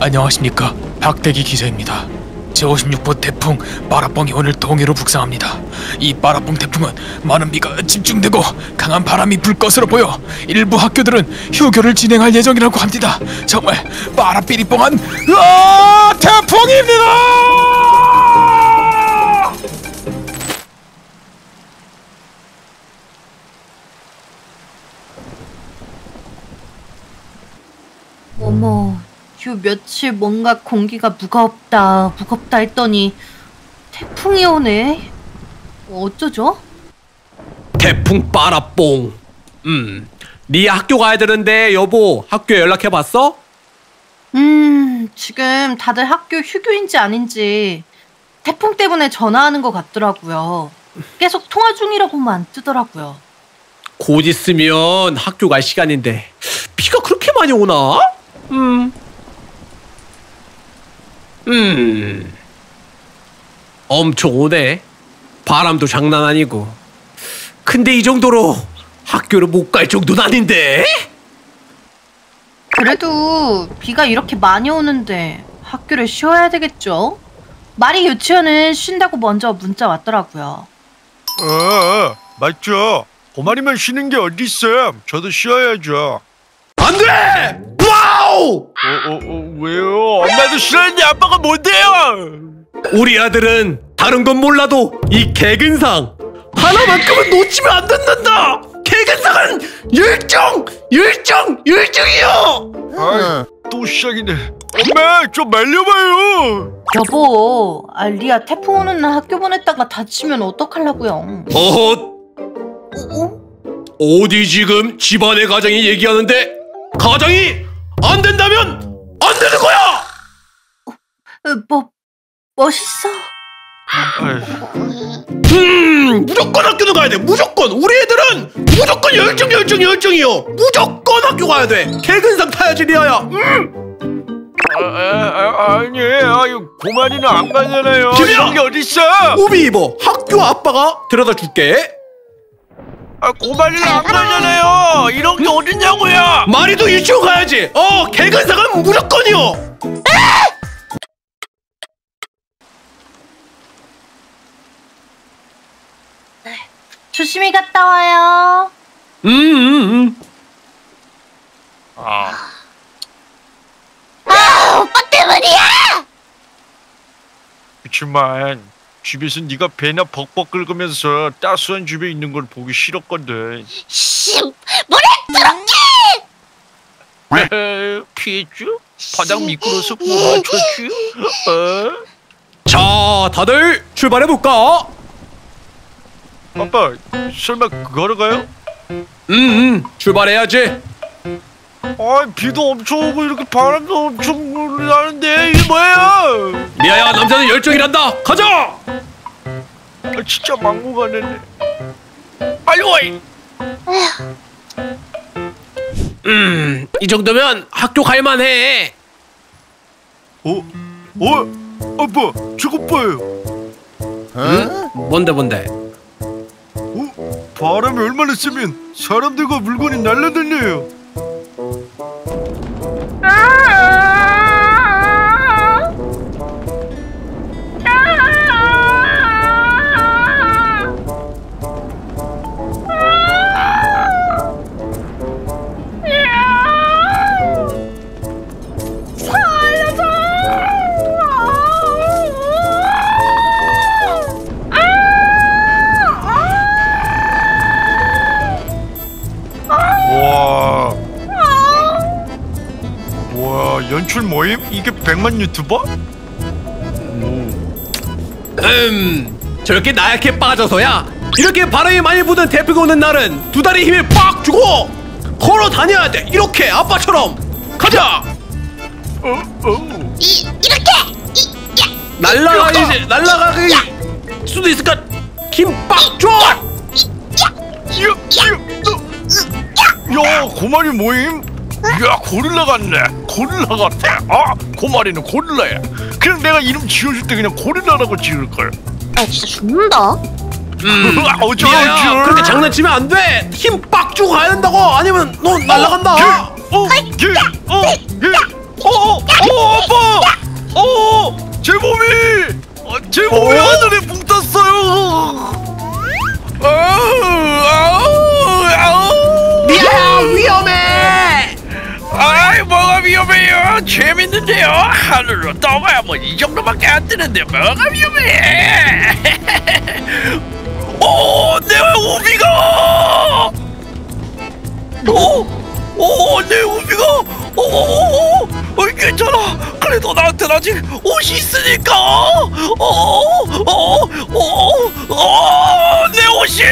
안녕하십니까, 박대기 기자입니다. 제56보 태풍 빠라뽕이 오늘 동해로 북상합니다. 이 빠라뽕 태풍은 많은 비가 집중되고 강한 바람이 불 것으로 보여 일부 학교들은 휴교를 진행할 예정이라고 합니다. 정말 빠라삐리뽕한 태풍입니다. 어머, 요 며칠 뭔가 공기가 무겁다 했더니 태풍이 오네. 어쩌죠? 태풍 빠라뽕. 네 학교 가야 되는데 여보, 학교에 연락해봤어? 지금 다들 학교 휴교인지 아닌지 태풍 때문에 전화하는 것 같더라고요. 계속 통화 중이라고만 뜨더라고요. 곧 있으면 학교 갈 시간인데 비가 그렇게 많이 오나? 엄청 오네. 바람도 장난 아니고. 근데 이 정도로 학교를 못 갈 정도는 아닌데? 그래도 비가 이렇게 많이 오는데 학교를 쉬어야 되겠죠? 마리 유치원은 쉰다고 먼저 문자 왔더라고요. 맞죠. 고만이만 쉬는 게 어딨어. 저도 쉬어야죠. 안 돼! 와우! 왜요? 엄마도 싫어하는데 아빠가 뭔데요? 우리 아들은 다른 건 몰라도 이 개근상 하나만큼은 놓치면 안 된단다! 개근상은 율정이요! 또 시작이네. 엄마, 좀 말려봐요. 여보, 리아 태풍 오는 날 학교 보냈다가 다치면 어떡하려고요? 어디 지금 집안의 가정이 얘기하는데 가정이 안 된다면 안 되는 거야! 멋있어. 무조건 학교도 가야 돼. 무조건. 우리 애들은 무조건 열정이요. 무조건 학교 가야 돼. 개근상 타야지, 리아야. 아니, 고만이는 안 가잖아요. 이런 게 어딨어? 우비 입어. 학교 아빠가 데려다 줄게. 고만이는 안 가잖아요. 이런 게 어딨냐고요. 마리도 유치원 가야지. 개근상은 무조건이요. 조심히 갔다 와요. 오빠 때문이야! 그치만 집에서 네가 배나 벅벅 긁으면서 따스한 집에 있는 걸 보기 싫었거든. 물에 들어게! 피했죠? 바닥 미끄러서 못 맞췄죠? 자, 다들 출발해볼까? 아빠, 설마 그거로 가요? 출발해야지. 비도 엄청 오고 이렇게 바람도 엄청 나는데 이게 뭐예요? 리아야, 남자는 열정이란다. 가자! 진짜 망고 가네. 빨리 와! 이 정도면 학교 갈만해. 아빠, 저것 봐요. 뭔데? 바람이 얼마나 세면 사람들과 물건이 날아다녀요. 연출 모임? 이게 100만 유튜버? 저렇게 나약해 빠져서야 이렇게 바람이 많이 부는 태풍이 오는 날은 두 다리 힘을 빡 주고 걸어 다녀야 돼. 이렇게 아빠처럼. 가자. 이렇게! 날라가기 수도 있을까? 힘 빡 줘. 야, 고마리 모임? 야, 고릴라 같네. 고릴라 같아. 고마리는 고릴라야. 그냥 내가 이름 지어줄 때 그냥 고릴라라고 지을걸. 진짜 죽는다. 미아야, 그렇게 장난치면 안 돼. 힘 빡 주고 가야 된다고. 아니면 너 날아간다. 아빠! 제 몸이 하늘에 붕 떴어요. 리아야 위험해. 아이 뭐가 위험해요? 재밌는데요. 하늘로 떠봐야 뭐 이 정도밖에 안 뜨는데 뭐가 위험해? 내 우비가! 내 우비가! 괜찮아. 그래도 나한테는 아직 옷이 있으니까. 내 옷이!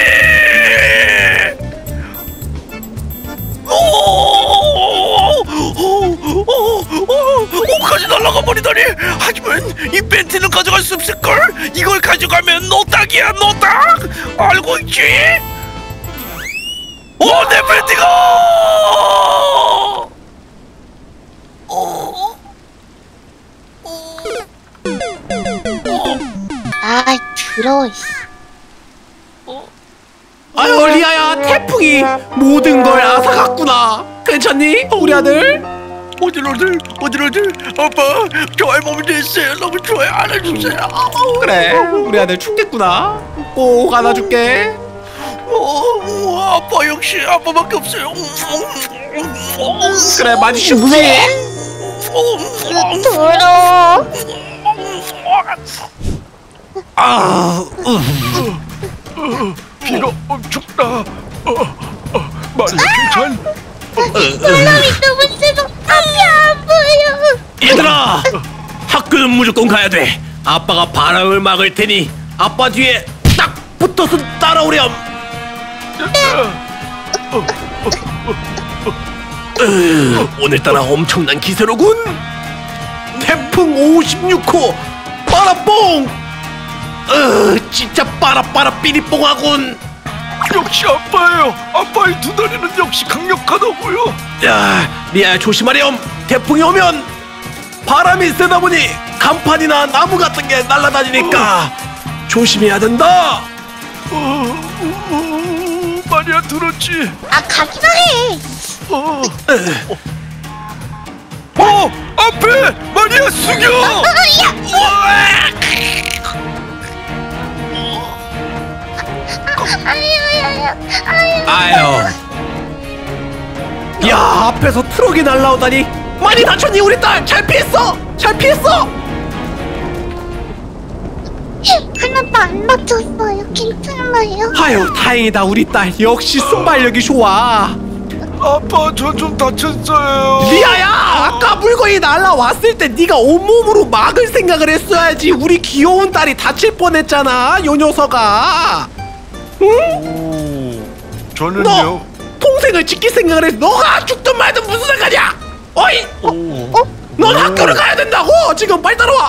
옷까지 날아가 버리다니. 하지만 이 팬티는 가져갈 수 없을걸. 이걸 가져가면 너 딱이야. 너 딱. 알고 있지? 내 팬티가! 아이 더러워. 아유 리아야 태풍이 모든 걸 앗아갔구나. 괜찮니? 우리 아들? 어딜 아빠 저 알몸이 됐어요. 너무 좋아요. 안아주세요. 그래 우리 아들 춥겠구나. 꼭 안아줄게. 아빠 역시 아빠밖에 없어요. 그래 많이 춥지? 더러워. 비가 춥다. 마리아 괜찮? 바람이 너무 세서 앞이 안 보여. 얘들아 학교는 무조건 가야 돼. 아빠가 바람을 막을 테니 아빠 뒤에 딱 붙어서 따라오렴. 오늘따라 엄청난 기세로군. 태풍 56호 빠라뽕. 진짜 빠라빠라 삐리뽕하군. 역시 아빠예요. 아빠의 두 다리는 역시 강력하다고요. 야 리아야 조심하렴. 태풍이 오면 바람이 세다 보니 간판이나 나무 같은 게 날아다니니까 조심해야 된다. 마리아 들었지? 가기나 해. 앞에 마리아 숙여. 아유 야 앞에서 트럭이 날라오다니. 많이 다쳤니 우리 딸? 잘 피했어? 잘 피했어? 하나도 안 다쳤어요. 괜찮아요. 아유 다행이다. 우리 딸 역시 순발력이 좋아. 아빠 저 좀 다쳤어요. 리아야 아까 물건이 날라왔을 때 네가 온몸으로 막을 생각을 했어야지. 우리 귀여운 딸이 다칠 뻔했잖아 요 녀석아. 응? 저는요. 너 동생을 지킬 생각을 해서 너가 죽든 말든 무슨 상관이야? 어이? 넌 학교를 가야 된다고. 지금 빨리 따라와.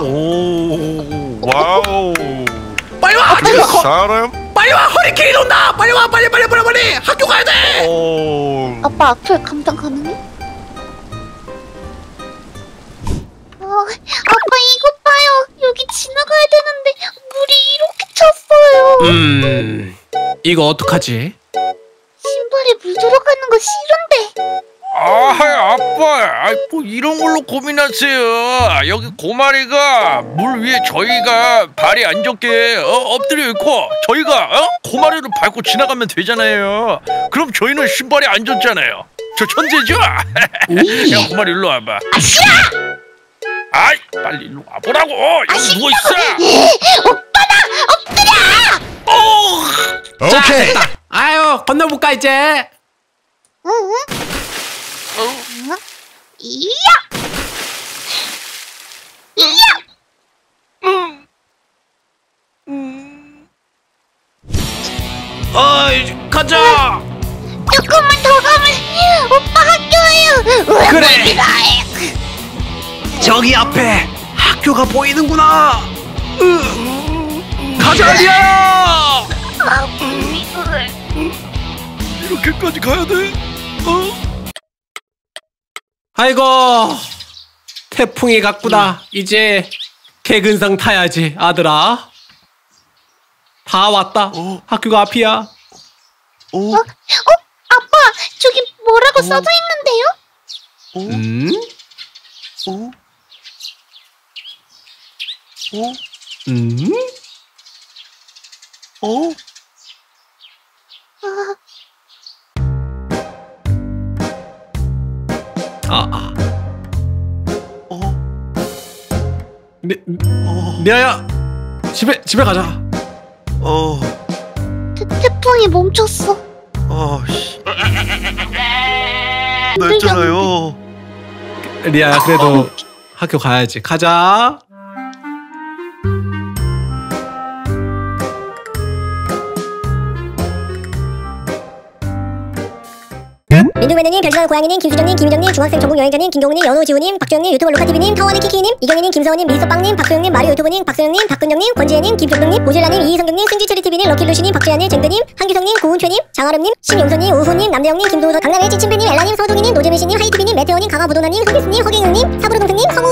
와우. 빨리 와. 지금 사람. 빨리 와. 허리케인 온다. 빨리 와. 빨리 학교 가야 돼. 아빠 앞에 감당 가능해? 아빠 이것 봐요. 여기 지나가야 되는데 물이 이렇게 찼어요. 이거 어떡하지? 신발에 물 들어가는 거 싫은데. 아빠, 뭐 이런 걸로 고민하세요. 여기 고마리가 물 위에 저희가 발이 안 젖게 엎드려 있고 저희가 고마리를 밟고 지나가면 되잖아요. 그럼 저희는 신발이 안 젖잖아요. 저 천재죠? 야, 고마리 일로 와봐. 싫어! 아이, 빨리 일로 와보라고. 여기 누워 있어. 오빠다! 엎드려! 자, 됐다. 아유 건너볼까 이제. 응? 이야! 어이 가자. 조금만 더 가면 오빠 학교예요. 그래. 저기 앞에 학교가 보이는구나. 가자 리아야. 이렇게까지 가야 돼? 아이고 태풍이 갔구나. 이제 개근상 타야지 아들아. 다 왔다. 학교가 앞이야. 아빠 저기 뭐라고 써져 있는데요? 어? 리아야, 집에 가자. 태풍이 멈췄어. 씨. 나 했잖아요. 리아야, 그래도 학교 가야지. 가자. 민둥매너님, 별지방 고양이님, 김수정님, 김희정님, 중학생 전국 여행자님, 김경우님, 연호지우님, 박주영님, 유튜버 루카TV님, 타워니키키님, 이경희님, 김서원님, 미스터빵님, 박소영님, 마리오 유튜버님, 박소영님, 박근정님, 권지혜님, 김종동님, 모질라님, 이희성경님, 승지처리TV님, 럭키루시님, 박주야님, 쟁드님, 한규성님, 고은최님, 장아름님, 심용선님, 우호님, 남대영님, 김도우서, 강남의 찌침팬님, 엘라님, 서동희님, 노재민씨님, 하이티비님, 메테오님, 강화부도나님, 흥기스님, 허경영님, 사부르동생님,